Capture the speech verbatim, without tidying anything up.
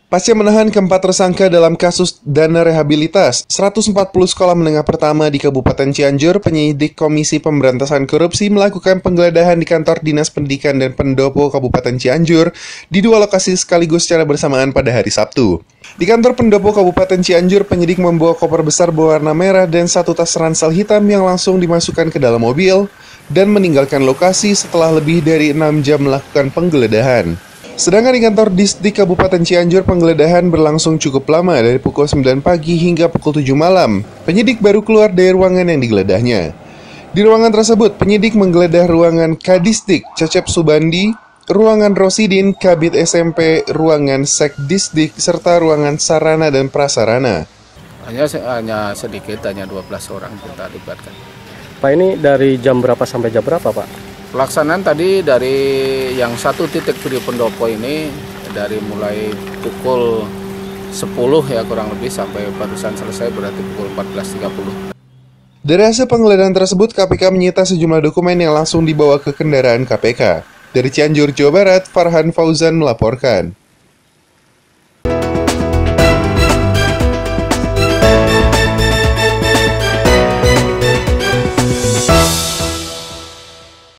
Pasca menahan keempat tersangka dalam kasus dana rehabilitas, seratus empat puluh sekolah menengah pertama di Kabupaten Cianjur, penyidik Komisi Pemberantasan Korupsi melakukan penggeledahan di kantor Dinas Pendidikan dan Pendopo Kabupaten Cianjur di dua lokasi sekaligus secara bersamaan pada hari Sabtu. Di kantor Pendopo Kabupaten Cianjur, penyidik membawa koper besar berwarna merah dan satu tas ransel hitam yang langsung dimasukkan ke dalam mobil dan meninggalkan lokasi setelah lebih dari enam jam melakukan penggeledahan. Sedangkan di kantor Disdik Kabupaten Cianjur, penggeledahan berlangsung cukup lama dari pukul sembilan pagi hingga pukul tujuh malam. Penyidik baru keluar dari ruangan yang digeledahnya. Di ruangan tersebut, penyidik menggeledah ruangan Kadisdik Cecep Subandi, ruangan Rosidin, Kabid S M P, ruangan Sekdisdik, serta ruangan Sarana dan Prasarana. Hanya, hanya sedikit, hanya dua belas orang kita libatkan. Pak, ini dari jam berapa sampai jam berapa, Pak? Pelaksanaan tadi dari yang satu titik di pendopo ini dari mulai pukul sepuluh ya kurang lebih sampai barusan selesai berarti pukul empat belas tiga puluh. Dari hasil penggeledahan tersebut, K P K menyita sejumlah dokumen yang langsung dibawa ke kendaraan K P K. Dari Cianjur, Jawa Barat, Farhan Fauzan melaporkan.